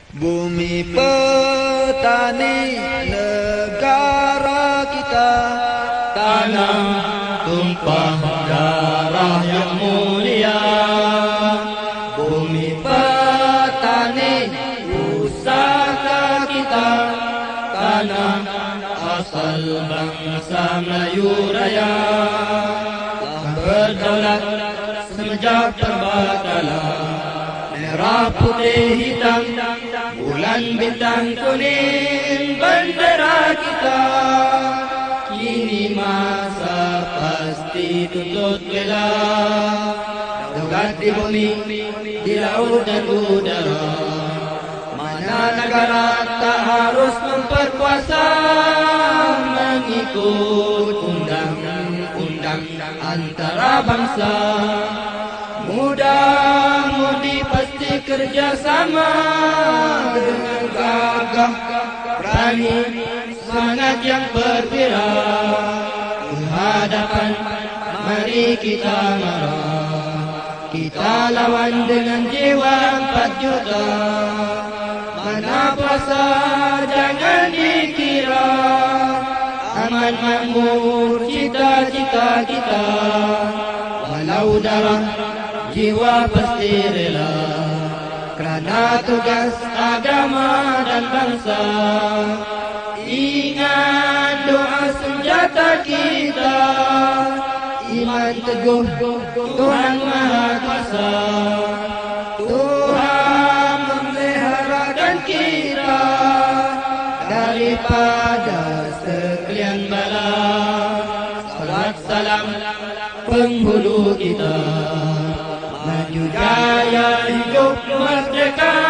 Bumi petani negara kita, tanah tumpah darah yang mulia. Bumi petani pusaka kita, Tanah asal bangsa Melayu Raya, berdaulat sejak terbakala. Merah putih hitam, bulan bintang kuning, bendera kita. Kini masa pasti tuntut bela, dekat di bumi, di laut dan udara. Mana negara tak harus memperkuasa, mengikut undang-undang antara bangsa. Muda-mudi pasti kerjasama dengan gagah, berani, semangat yang berbira. Hadapan, mari kita marah, kita lawan dengan jiwa 4 juta. Mana puasa jangan dikira, aman makmur cita-cita kita. Walau darah jiwa pasti rela, kerana tugas agama dan bangsa. Ingat doa senjata kita, iman teguh Tuhan Maha Kuasa. Tuhan memeliharakan kita daripada sekalian bala. Salawat salam penghulu kita, maju jaya hidup merdeka.